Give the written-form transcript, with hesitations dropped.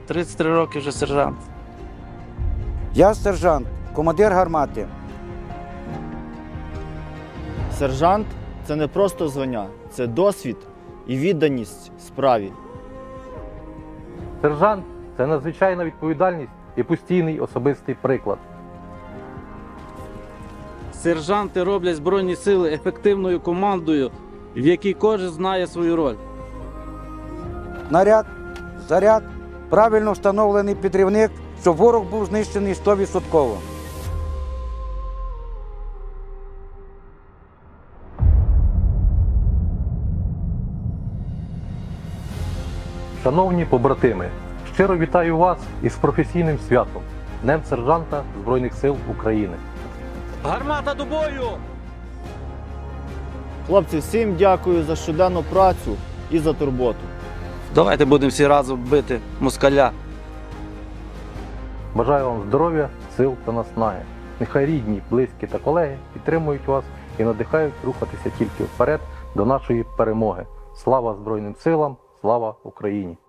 33 роки вже сержант. Я сержант, командир гармати. Сержант – це не просто звання, це досвід і відданість справі. Сержант – це надзвичайна відповідальність і постійний особистий приклад. Сержанти роблять Збройні Сили ефективною командою, в якій кожен знає свою роль. Наряд, заряд, правильно встановлений підривник, щоб ворог був знищений 100%. Шановні побратими, щиро вітаю вас із професійним святом – Днем сержанта Збройних сил України. Гармата до бою! Хлопці, всім дякую за щоденну працю і за турботу. Давайте будемо всі разом бити москаля. Бажаю вам здоров'я, сил та наснаги. Нехай рідні, близькі та колеги підтримують вас і надихають рухатися тільки вперед до нашої перемоги. Слава Збройним силам! Слава Україні!